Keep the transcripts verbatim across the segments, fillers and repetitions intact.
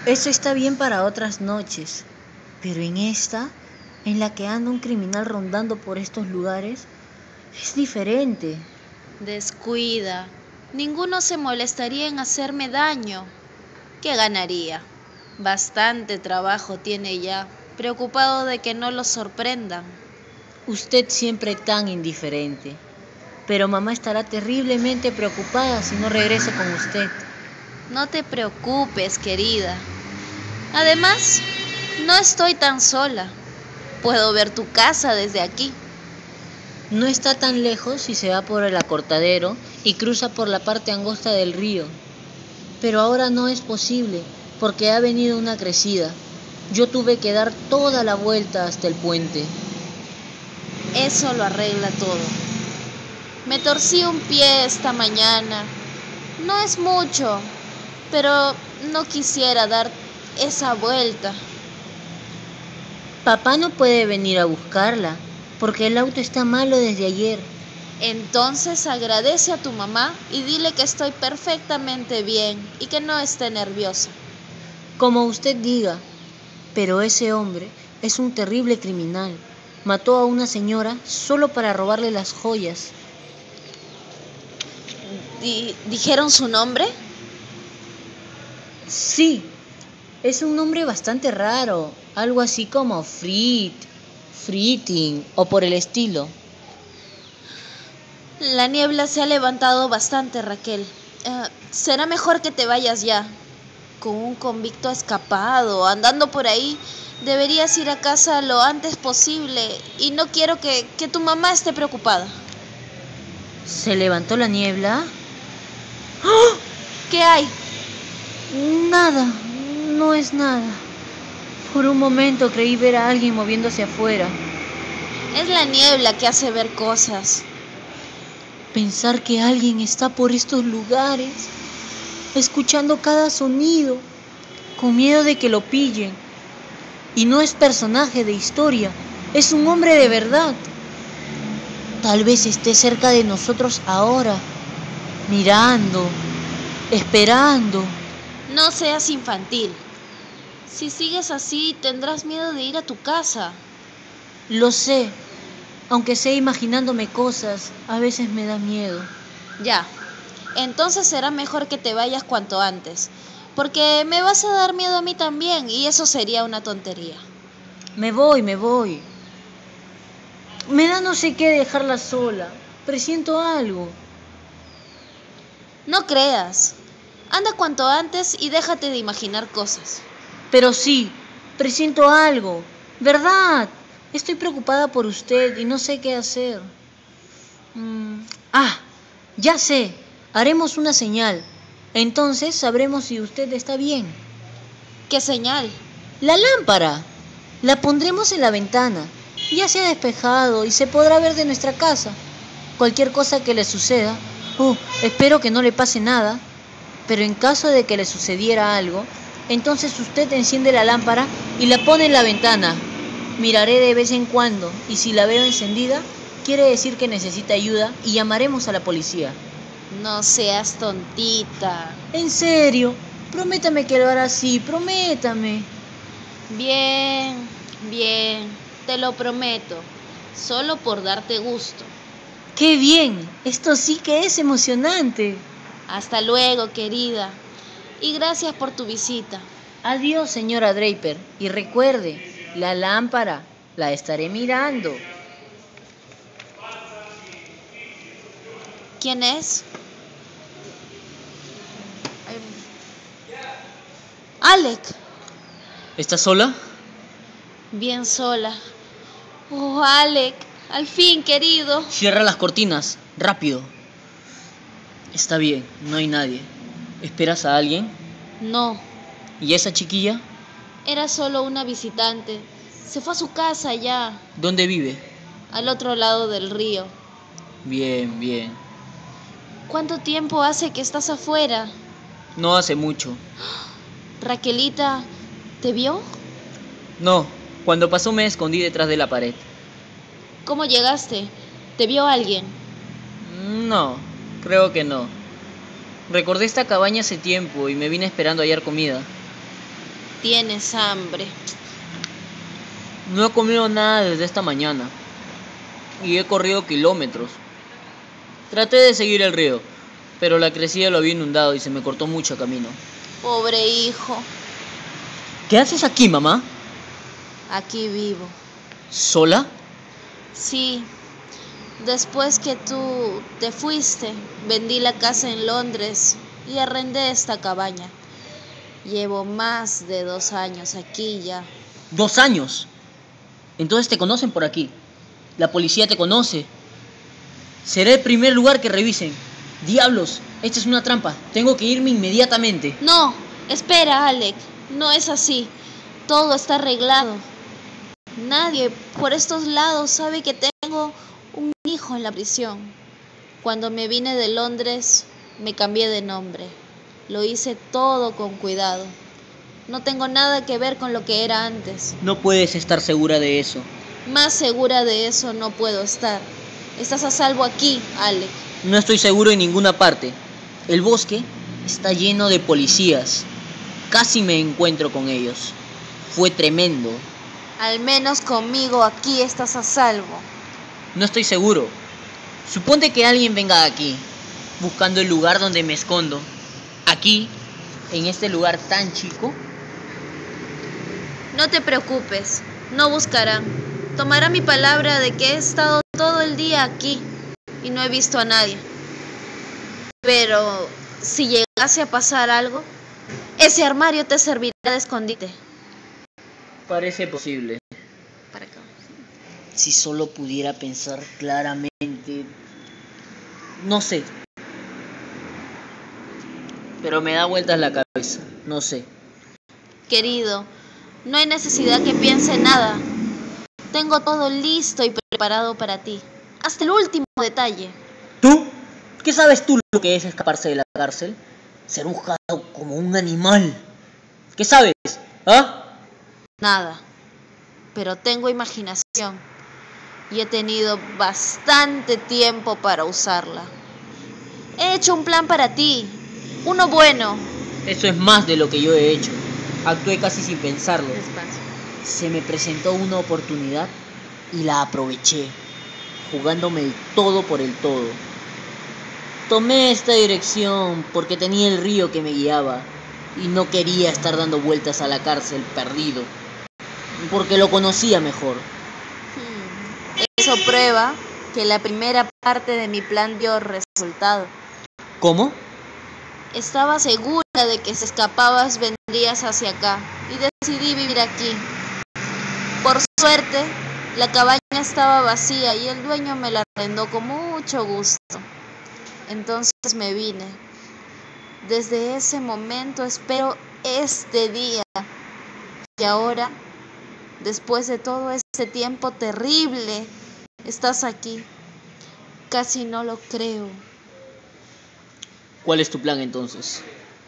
Eso está bien para otras noches, pero en esta, en la que anda un criminal rondando por estos lugares, es diferente. Descuida. Ninguno se molestaría en hacerme daño. ¿Qué ganaría? Bastante trabajo tiene ya, preocupado de que no lo sorprendan. Usted siempre tan indiferente, pero mamá estará terriblemente preocupada si no regresa con usted. No te preocupes, querida. Además, no estoy tan sola. Puedo ver tu casa desde aquí. No está tan lejos si se va por el acortadero y cruza por la parte angosta del río. Pero ahora no es posible, porque ha venido una crecida. Yo tuve que dar toda la vuelta hasta el puente. Eso lo arregla todo. Me torcí un pie esta mañana. No es mucho, pero no quisiera dar esa vuelta. Papá no puede venir a buscarla, porque el auto está malo desde ayer. Entonces agradece a tu mamá y dile que estoy perfectamente bien y que no esté nerviosa. Como usted diga, pero ese hombre es un terrible criminal. Mató a una señora solo para robarle las joyas. Di- ¿Dijeron su nombre? Sí, es un nombre bastante raro, algo así como Frit, Friting o por el estilo. La niebla se ha levantado bastante, Raquel. Eh, será mejor que te vayas ya. Con un convicto escapado, andando por ahí, deberías ir a casa lo antes posible y no quiero que, que tu mamá esté preocupada. ¿Se levantó la niebla? ¿Qué hay? Nada, no es nada. Por un momento creí ver a alguien moviéndose afuera. Es la niebla que hace ver cosas. Pensar que alguien está por estos lugares, escuchando cada sonido, con miedo de que lo pillen. Y no es personaje de historia, es un hombre de verdad. Tal vez esté cerca de nosotros ahora, mirando, esperando. No seas infantil. Si sigues así, tendrás miedo de ir a tu casa. Lo sé, aunque sé imaginándome cosas, a veces me da miedo. Ya, entonces será mejor que te vayas cuanto antes, porque me vas a dar miedo a mí también y eso sería una tontería. Me voy, me voy. Me da no sé qué dejarla sola. Presiento algo. No creas. Anda cuanto antes y déjate de imaginar cosas. Pero sí, presiento algo. ¿Verdad? Estoy preocupada por usted y no sé qué hacer. Mm, Ah, ya sé. Haremos una señal. Entonces sabremos si usted está bien. ¿Qué señal? La lámpara. La pondremos en la ventana. Ya se ha despejado y se podrá ver de nuestra casa. Cualquier cosa que le suceda, oh, espero que no le pase nada, pero en caso de que le sucediera algo, entonces usted enciende la lámpara y la pone en la ventana. Miraré de vez en cuando y si la veo encendida, quiere decir que necesita ayuda y llamaremos a la policía. No seas tontita. En serio, prométame que lo hará así, prométame. Bien, bien, te lo prometo, solo por darte gusto. ¡Qué bien! Esto sí que es emocionante. Hasta luego, querida, y gracias por tu visita. Adiós, señora Draper, y recuerde, la lámpara la estaré mirando. ¿Quién es? Alec. ¿Estás sola? Bien sola. Oh, Alec, al fin, querido. Cierra las cortinas, rápido. Está bien, no hay nadie. ¿Esperas a alguien? No, ¿Y esa chiquilla? era solo una visitante. Se fue a su casa ya, ¿Dónde vive? al otro lado del río. Bien, bien. ¿Cuánto tiempo hace que estás afuera? No hace mucho. Raquelita, ¿te vio? No, cuando pasó me escondí detrás de la pared. ¿Cómo llegaste? ¿Te vio alguien? No, creo que no. Recordé esta cabaña hace tiempo y me vine esperando hallar comida. tienes hambre. No he comido nada desde esta mañana y he corrido kilómetros. Traté de seguir el río, pero la crecida lo había inundado y se me cortó mucho camino. Pobre hijo, ¿Qué haces aquí, mamá? aquí vivo. ¿Sola? Sí, después que tú te fuiste, vendí la casa en Londres y arrendé esta cabaña. Llevo más de dos años aquí ya. ¿Dos años? Entonces te conocen por aquí. La policía te conoce. Será el primer lugar que revisen. Diablos, esta es una trampa. Tengo que irme inmediatamente. No, espera, Alec. No es así. Todo está arreglado. Nadie por estos lados sabe que tengo un hijo en la prisión. Cuando me vine de Londres, me cambié de nombre. Lo hice todo con cuidado. No tengo nada que ver con lo que era antes. No puedes estar segura de eso. Más segura de eso no puedo estar. Estás a salvo aquí, Alec. No estoy seguro en ninguna parte. El bosque está lleno de policías. Casi me encuentro con ellos. Fue tremendo. Al menos conmigo aquí estás a salvo. No estoy seguro. Suponte que alguien venga aquí, buscando el lugar donde me escondo. Aquí, en este lugar tan chico. No te preocupes, no buscarán. Tomará mi palabra de que he estado todo el día aquí y no he visto a nadie. Pero si llegase a pasar algo, ese armario te servirá de escondite. Parece posible. Para acá. Si solo pudiera pensar claramente. No sé. Pero me da vueltas la cabeza. No sé. Querido, no hay necesidad que piense nada. Tengo todo listo y preparado para ti. Hasta el último detalle. ¿Tú? ¿Qué sabes tú lo que es escaparse de la cárcel? Ser juzgado como un animal. ¿Qué sabes? ¿Ah? Nada. Pero tengo imaginación. Y he tenido bastante tiempo para usarla. He hecho un plan para ti. Uno bueno. Eso es más de lo que yo he hecho. Actué casi sin pensarlo. Despacio. Se me presentó una oportunidad y la aproveché, jugándome el todo por el todo. Tomé esta dirección porque tenía el río que me guiaba y no quería estar dando vueltas a la cárcel perdido, porque lo conocía mejor. Hmm. Eso prueba que la primera parte de mi plan dio resultado. ¿Cómo? Estaba segura de que si escapabas vendrías hacia acá y decidí vivir aquí. Por suerte, la cabaña estaba vacía y el dueño me la arrendó con mucho gusto. Entonces me vine. Desde ese momento espero este día. Y ahora, después de todo este tiempo terrible, estás aquí. Casi no lo creo. ¿Cuál es tu plan entonces?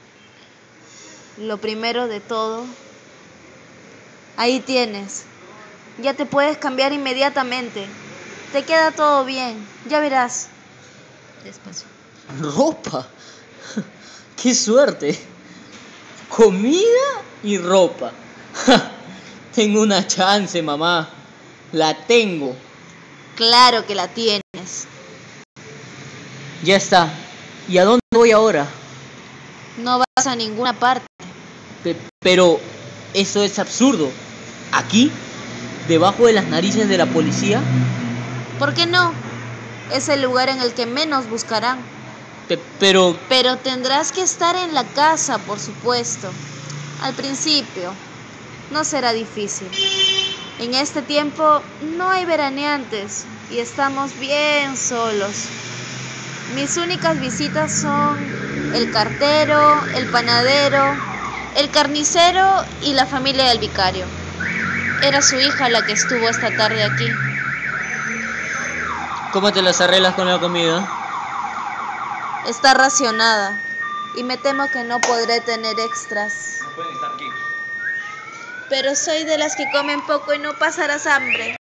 Lo primero de todo, ahí tienes. Ya te puedes cambiar inmediatamente. Te queda todo bien, ya verás. Despacio. ¿Ropa? ¡Qué suerte! Comida y ropa. Tengo una chance, mamá. La tengo. Claro que la tienes. Ya está. ¿Y a dónde voy ahora? No vas a ninguna parte. Pe- pero eso es absurdo. ¿Aquí? ¿Debajo de las narices de la policía? ¿Por qué no? Es el lugar en el que menos buscarán. Pe- pero... Pero tendrás que estar en la casa, por supuesto. Al principio, no será difícil. En este tiempo no hay veraneantes y estamos bien solos. Mis únicas visitas son el cartero, el panadero, el carnicero y la familia del vicario. Era su hija la que estuvo esta tarde aquí. ¿Cómo te las arreglas con la comida? Está racionada y me temo que no podré tener extras. No pueden estar aquí. Pero soy de las que comen poco y no pasarás hambre.